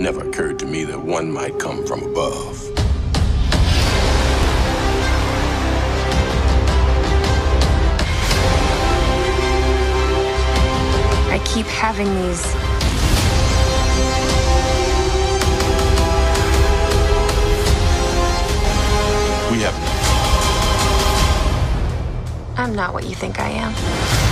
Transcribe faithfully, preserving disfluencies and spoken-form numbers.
Never occurred to me that one might come from above. I keep having these We have I'm not what you think I am.